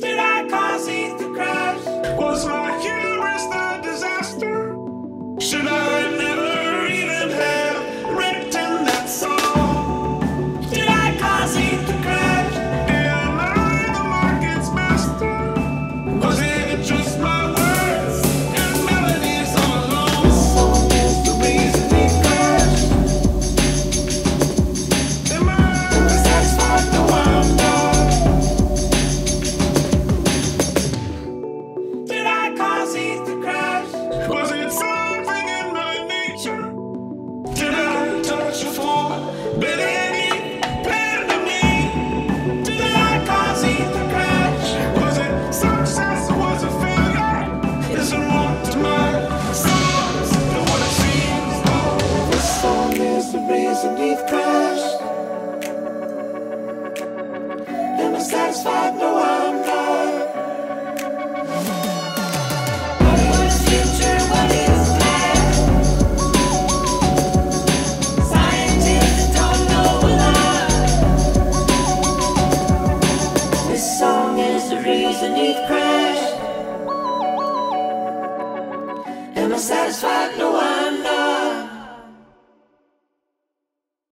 Did I cause it to crash? Was my hubris the disaster? Should I never even have written that song? Did I cause it to crash? Am I the market's master? Was it just my words and melodies all along? This song is the reason it crashed. Am I satisfied? No, I'm not. Did I cause it to crash? Was it something in my nature? Did I touch a form? Melody, panda me? Did I cause it to crash? Was it success or was it failure? Isn't what to my songs and what it seems? Oh, this song is the reason it crashed. Am I satisfied? No, I'm not. What is future? What is past? Scientists don't know why. This song is the reason it crashed. Am I satisfied?